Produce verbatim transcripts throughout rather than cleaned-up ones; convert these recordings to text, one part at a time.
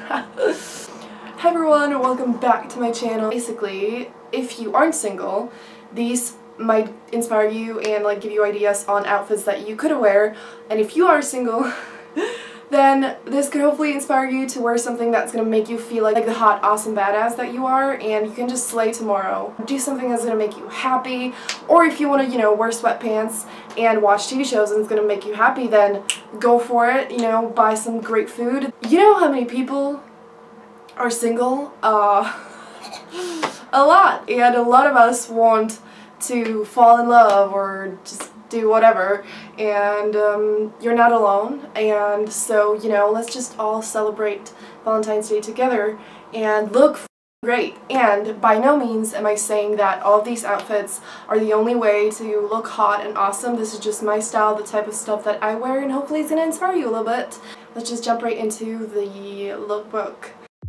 Hi everyone, and welcome back to my channel. Basically, if you aren't single, these might inspire you and like give you ideas on outfits that you could wear. And if you are single, then this could hopefully inspire you to wear something that's gonna make you feel like, like the hot, awesome badass that you are, and you can just slay tomorrow. Do something that's gonna make you happy, or if you wanna, you know, wear sweatpants and watch T V shows and it's gonna make you happy, then go for it, you know, buy some great food. You know how many people are single? Uh, a lot, and a lot of us want to fall in love or just do whatever, and um, you're not alone. And so, you know, let's just all celebrate Valentine's Day together and look great. And by no means am I saying that all of these outfits are the only way to look hot and awesome. This is just my style, the type of stuff that I wear, and hopefully it's gonna inspire you a little bit. Let's just jump right into the lookbook.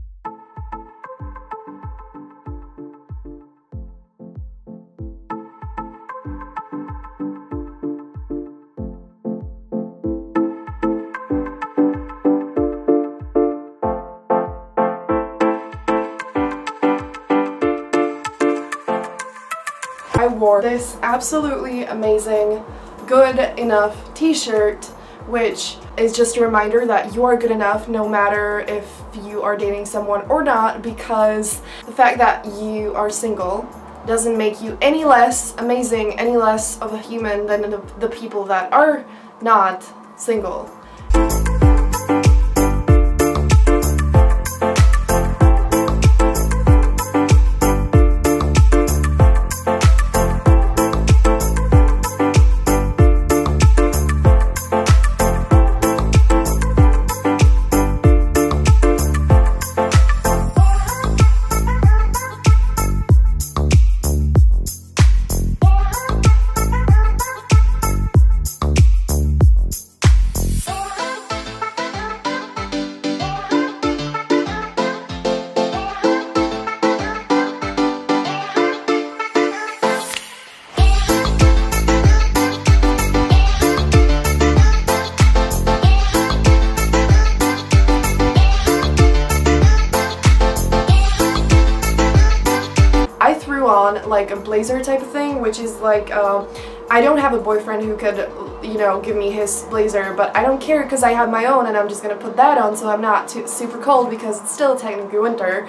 I wore this absolutely amazing Good Enough t-shirt, which is just a reminder that you are good enough no matter if you are dating someone or not, because the fact that you are single doesn't make you any less amazing, any less of a human than the, the people that are not single. On like a blazer type of thing, which is like um, I don't have a boyfriend who could, you know, give me his blazer, but I don't care because I have my own, and I'm just gonna put that on so I'm not too super cold because it's still technically winter.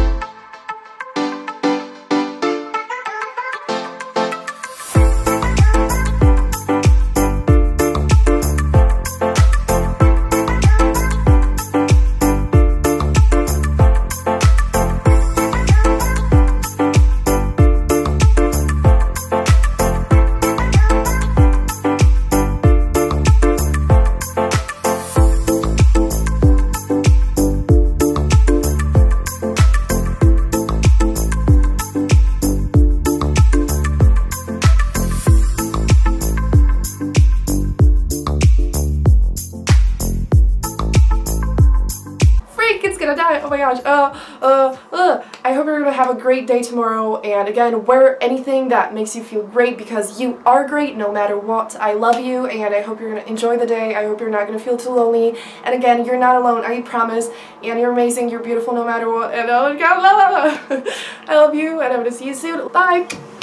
Oh my gosh, uh, uh, uh, I hope you're gonna have a great day tomorrow, and again, wear anything that makes you feel great because you are great no matter what. I love you, and I hope you're gonna enjoy the day. I hope you're not gonna feel too lonely, and again, you're not alone, I promise, and you're amazing, you're beautiful no matter what, and oh my god, I love you, and I'm gonna see you soon. Bye!